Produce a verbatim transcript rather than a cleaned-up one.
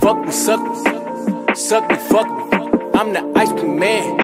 fuck me, suck me, suck me, fuck me. I'm the ice cream man.